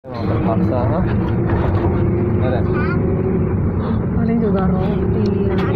Emang terpaksa, ah. Ada. Paling juga roti yang